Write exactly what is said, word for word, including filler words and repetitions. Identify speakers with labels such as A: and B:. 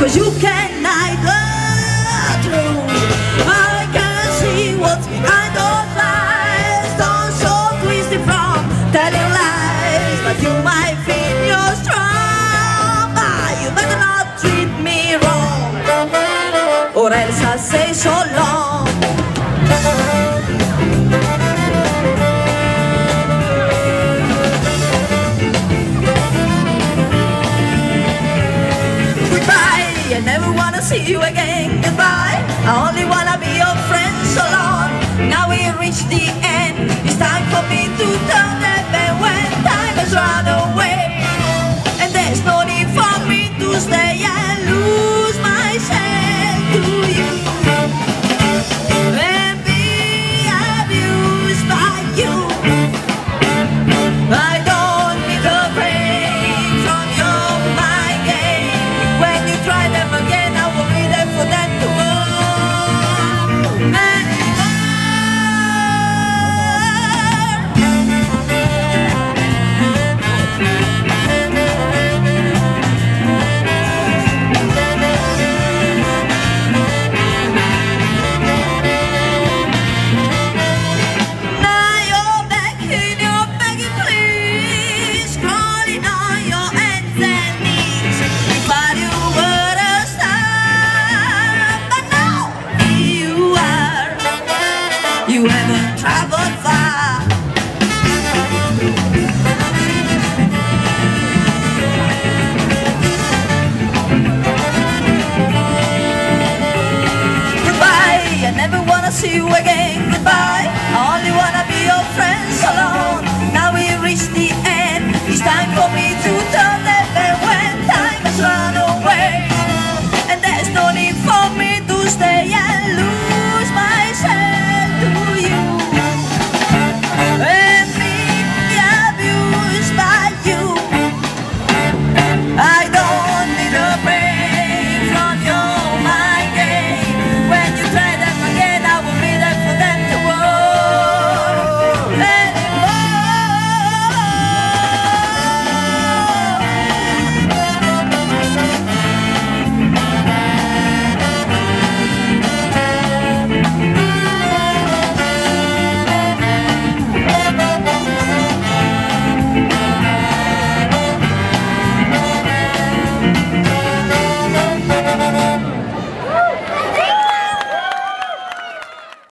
A: 'cause you can hide the truth. I can see what's behind those eyes. Don't so twisted from telling lies, but you might think you're strong. But you better not treat me wrong, or else I'll say so long. I never wanna see you again, goodbye. I only wanna be your friend so long. Now we reach the end, it's time for me to turn the bend when time has run away, and there's no need for me to stay.